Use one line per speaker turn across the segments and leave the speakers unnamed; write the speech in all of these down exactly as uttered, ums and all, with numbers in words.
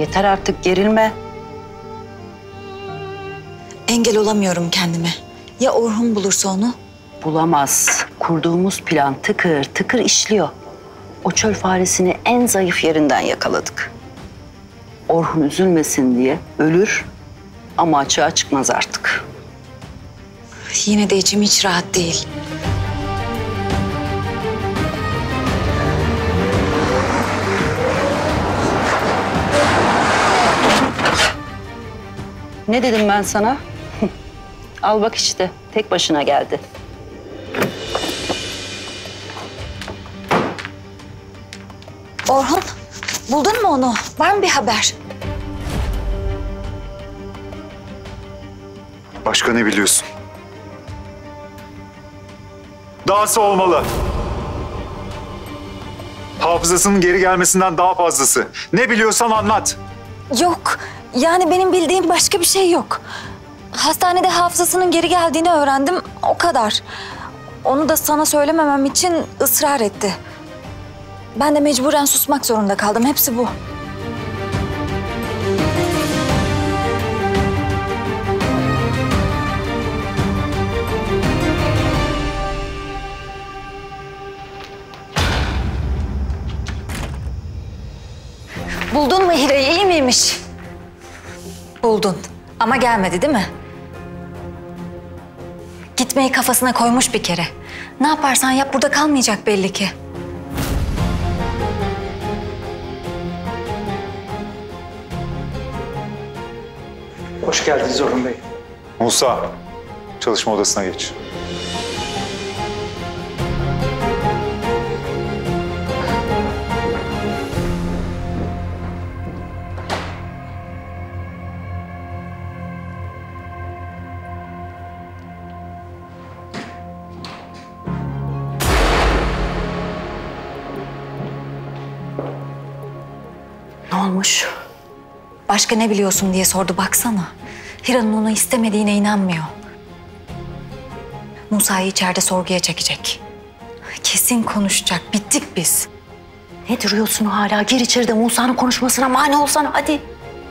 Yeter artık, gerilme.
Engel olamıyorum kendime. Ya Orhun bulursa onu?
Bulamaz. Kurduğumuz plan tıkır tıkır işliyor. O çöl faresini en zayıf yerinden yakaladık. Orhun üzülmesin diye ölür ama açığa çıkmaz artık.
Yine de içim hiç rahat değil.
Ne dedim ben sana? Al bak işte, tek başına geldi.
Orhun, buldun mu onu? Var mı bir haber?
Başka ne biliyorsun? Dahası olmalı. Hafızasının geri gelmesinden daha fazlası. Ne biliyorsan anlat.
Yok, yani benim bildiğim başka bir şey yok. Hastanede hafızasının geri geldiğini öğrendim, o kadar. Onu da sana söylememem için ısrar etti. Ben de mecburen susmak zorunda kaldım, hepsi bu. Buldun mu Hire'yi, iyi miymiş? Buldun ama gelmedi değil mi? Gitmeyi kafasına koymuş bir kere. Ne yaparsan yap burada kalmayacak belli ki.
Hoş geldiniz Orhun Bey.
Musa, çalışma odasına geç.
Ne olmuş?
Başka ne biliyorsun diye sordu, baksana. Hira'nın onu istemediğine inanmıyor. Musa'yı içeride sorguya çekecek. Kesin konuşacak, bittik biz.
Ne duruyorsun hala? Gir içeride, Musa'nın konuşmasına mani olsana, hadi.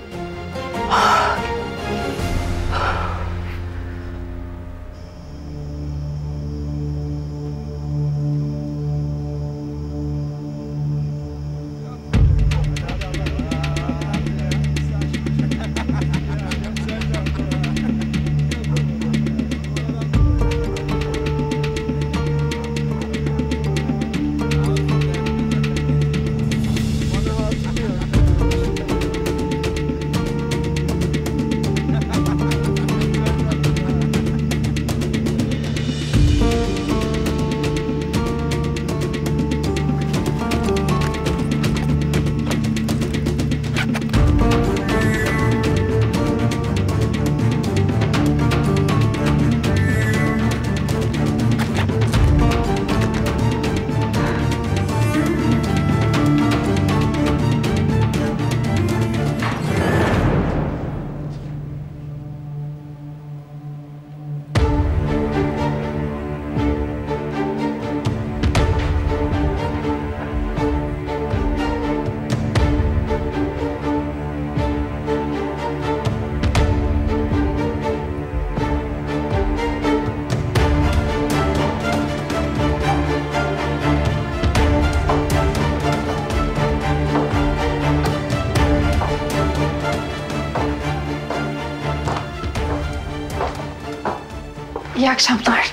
İyi akşamlar.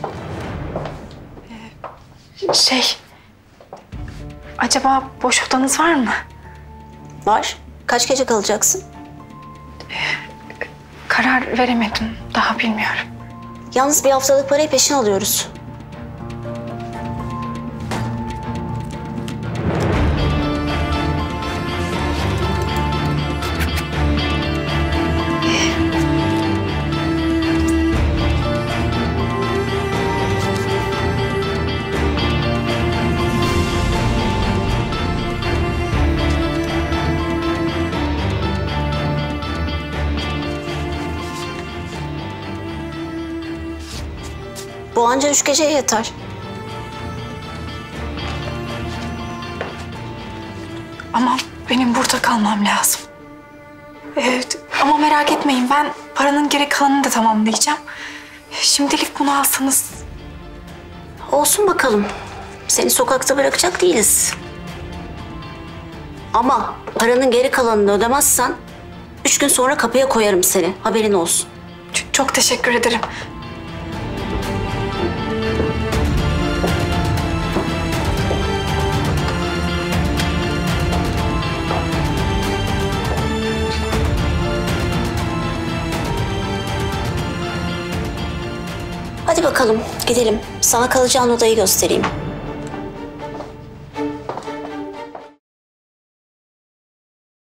Ee, şey, acaba boş odanız var mı?
Var. Kaç gece kalacaksın?
Ee, karar veremedim. Daha bilmiyorum.
Yalnız bir haftalık parayı peşin alıyoruz. Bu anca üç geceye yeter.
Ama benim burada kalmam lazım. Evet, ama merak etmeyin, ben paranın geri kalanını da tamamlayacağım. Şimdilik bunu alsanız.
Olsun bakalım. Seni sokakta bırakacak değiliz. Ama paranın geri kalanını ödemezsen üç gün sonra kapıya koyarım seni. Haberin olsun.
Ç- Çok teşekkür ederim.
Hadi bakalım gidelim. Sana kalacağın odayı göstereyim.